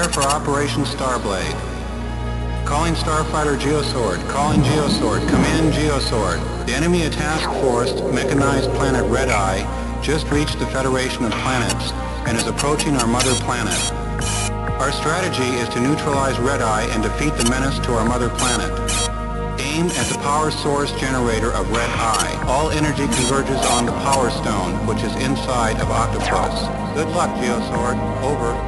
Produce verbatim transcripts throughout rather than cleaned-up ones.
Prepare for Operation Starblade. Calling Starfighter Geosword. Calling Geosword. Come in, Geosword. The enemy task force, mechanized planet Red Eye, just reached the Federation of Planets and is approaching our mother planet. Our strategy is to neutralize Red Eye and defeat the menace to our mother planet. Aim at the power source generator of Red Eye. All energy converges on the Power Stone, which is inside of Octopus. Good luck, Geosword. Over.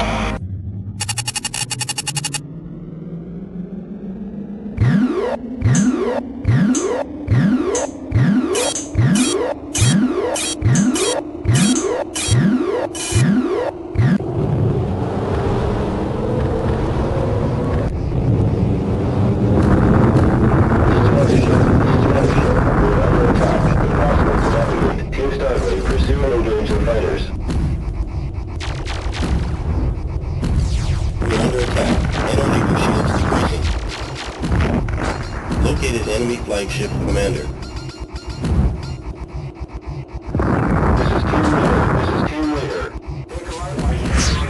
Located enemy flagship commander. This is team leader. This is team leader. Take a light line.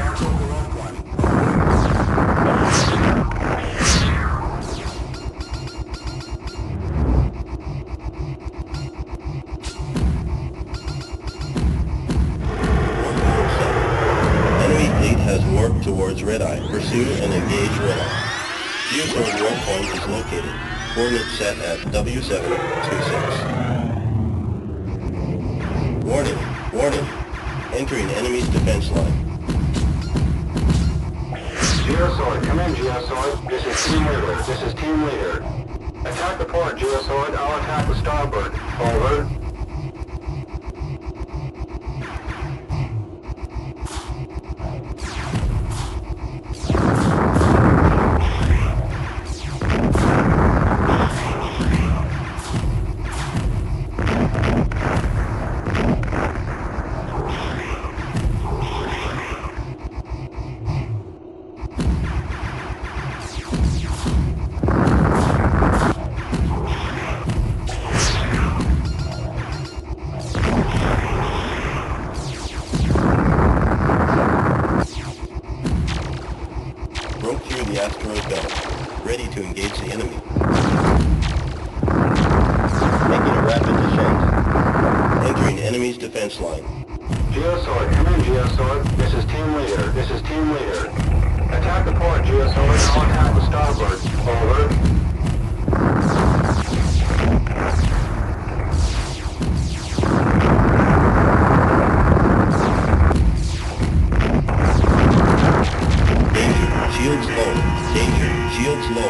Enemy fleet has warped towards Red Eye. Pursue and engage Red Eye. Geosword warp point is located. Coordinates set at W seven two six. Warning, warning. Entering enemy's defense line. Geosword, come in, Geosword. This is team leader. This is team leader. Attack the port, Geosword. I'll attack the starboard. Over. Broke through the asteroid belt. Ready to engage the enemy. Making a rapid descent. Entering enemy's defense line. Geosword, come in, Geosword. This is team leader. This is team leader. Attack the port, Geosword. I'll attack the starboard. Over. Shields low. Danger. Shields low.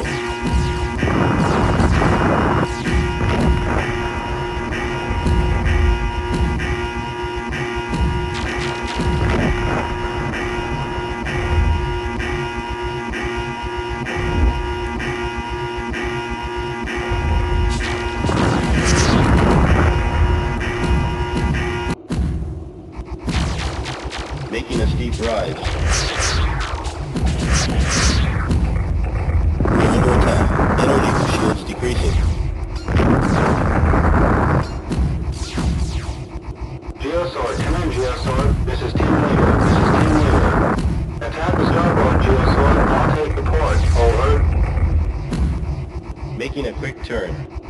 Making a steep rise. Under attack. Energy shields decreasing. Geosword, come in, Geosword. This is team leader. This is team leader. Attack the starboard, Geosword. I'll take the port. Over. Making a quick turn.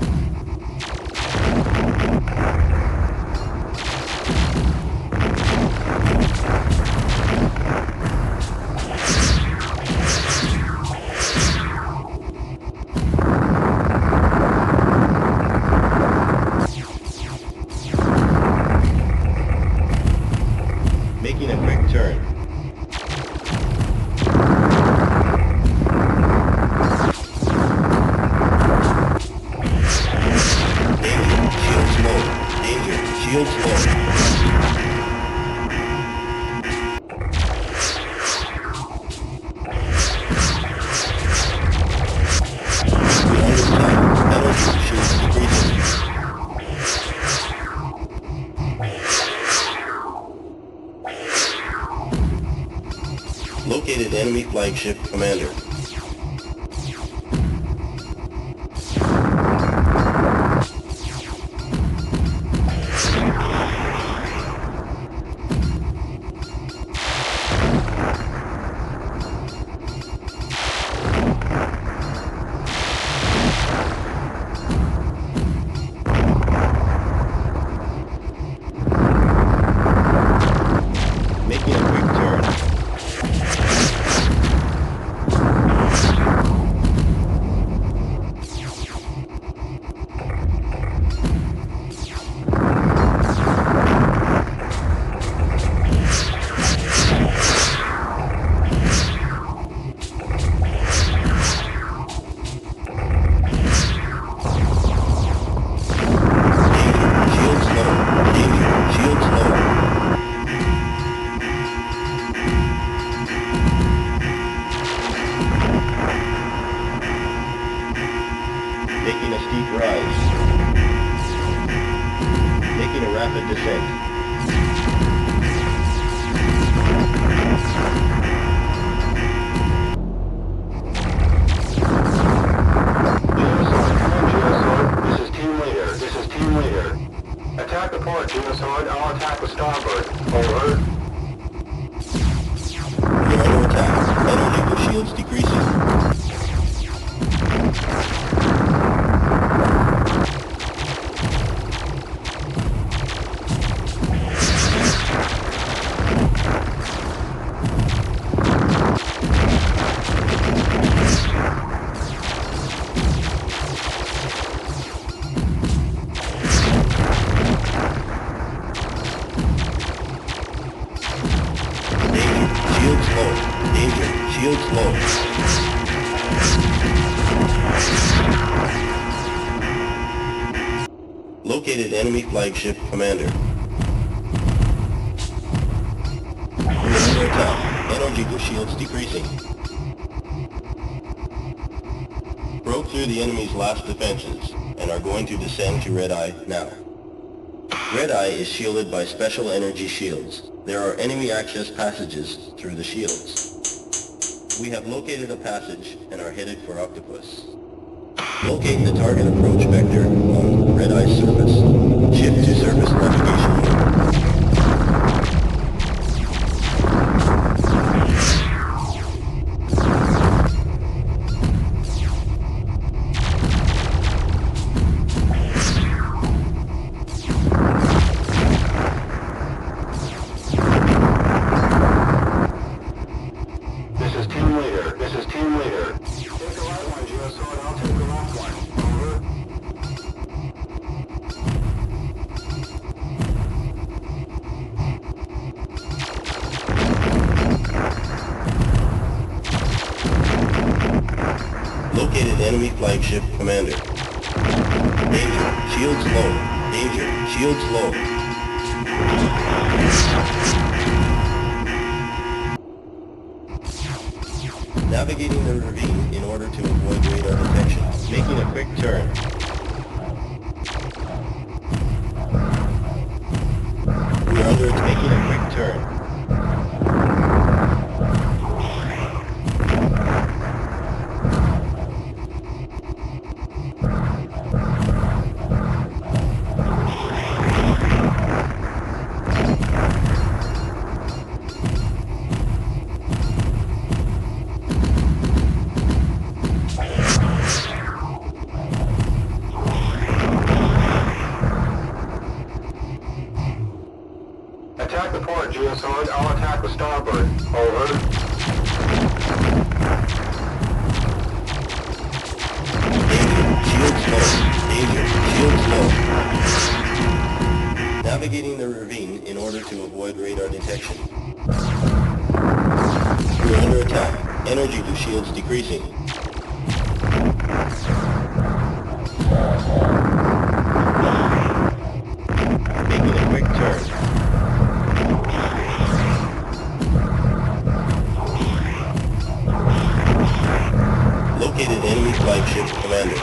Making a quick turn. Danger, shields low. Danger, shields low. We're under attack. Energy shields decreasing. Located enemy flagship commander. steep rise. Making a rapid descent. Attack the port, Geosword. I'll attack the starboard. Over. You're under attack. Energy with shields decreasing. Shields low. Located enemy flagship commander. We're under attack. Energy to shields decreasing. Broke through the enemy's last defenses and are going to descend to Red Eye now. Red Eye is shielded by special energy shields. There are enemy access passages through the shields. We have located a passage and are headed for Octopus. Locate the target approach vector on Red Eye's surface. Shift to surface navigation. Located enemy flagship commander. Danger. Shields low. Danger. Shields low. Navigating the ravine in order to avoid radar detection. Making a quick turn. We are under making a quick turn. Attack the port, Geosword. I'll attack the starboard. Over. Danger. Shields low. Danger. Shields low. Navigating the ravine in order to avoid radar detection. We're under attack. Energy to shields decreasing. Making a quick turn. Located enemy flagship commander.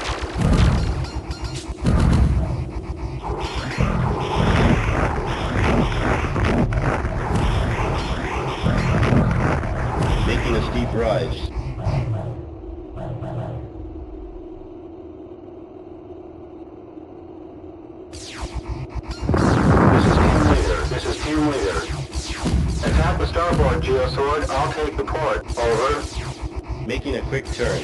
Making a steep rise. This is team leader. Attack the starboard, Geosword. I'll take the port. Over. Making a quick turn.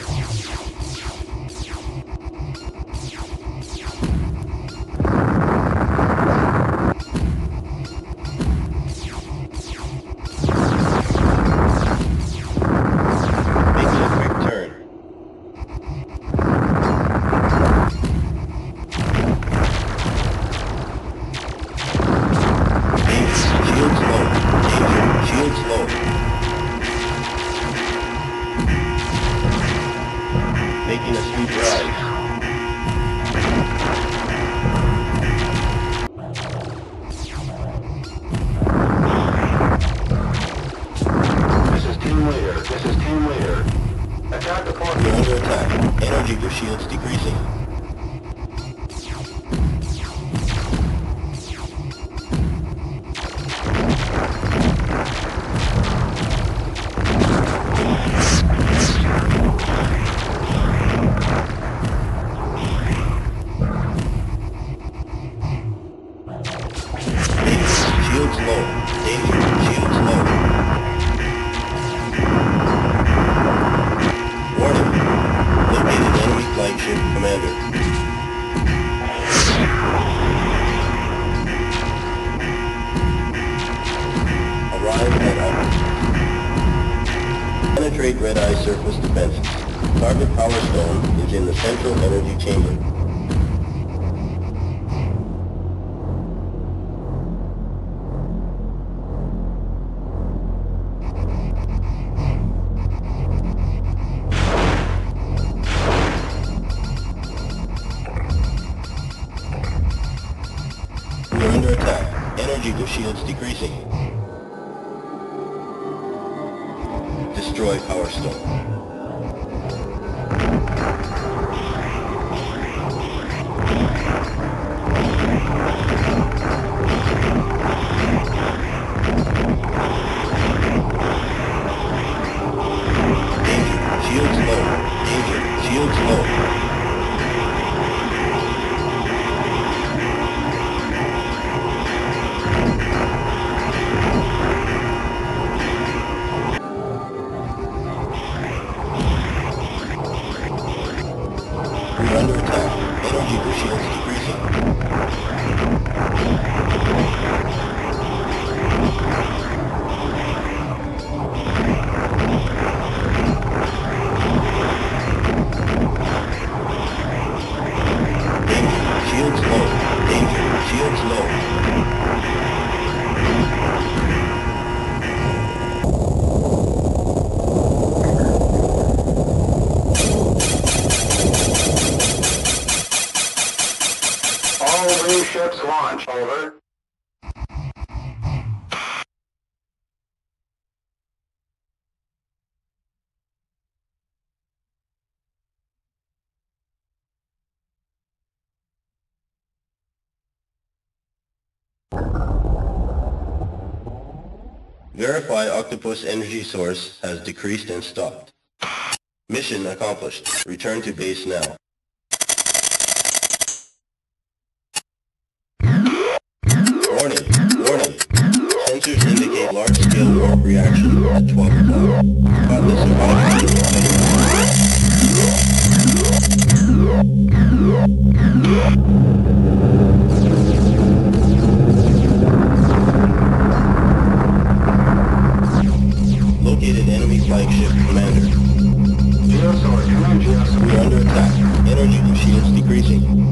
Making a quick turn. Shields low. Danger. Shields low. Making a steep rise. This is team leader. This is team leader. Attack the port. You're under attack. Energy to shields decreasing. Penetrate Red-Eye surface defenses. Target Power Stone is in the central energy chamber. We're under attack. Energy to shields decreasing. Destroy Power Stone. We're under attack. Energy for shields decreasing. Danger. Shields low. Danger. Shields low. All new ships launch. Over. Verify Octopus energy source has decreased and stopped. Mission accomplished. Return to base now. Warning, warning. Sensors indicate large-scale warp reaction at twelve o'clock. Got the survivor. Located enemy flagship commander. Geosword, come in, Geosword. We're under attack. Energy and shields decreasing.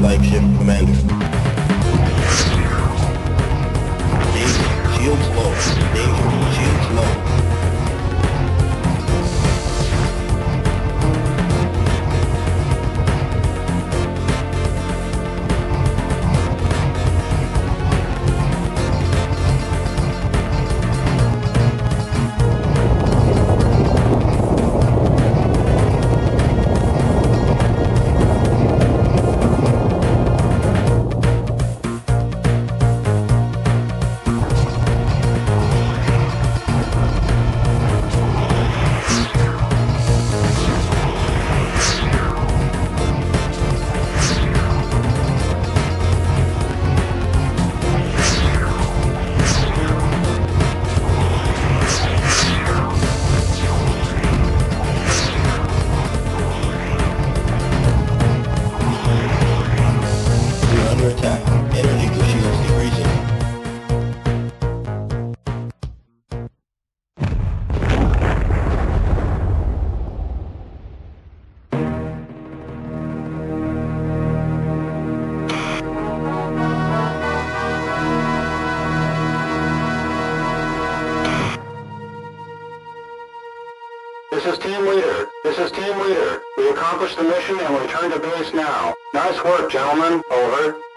flagship commander. Danger, shields low. Danger, shields low. Attack. Energy to shields decreasing. This is Team Leader. This is Team Leader. We accomplished the mission and return to base now. Nice work, gentlemen. Over.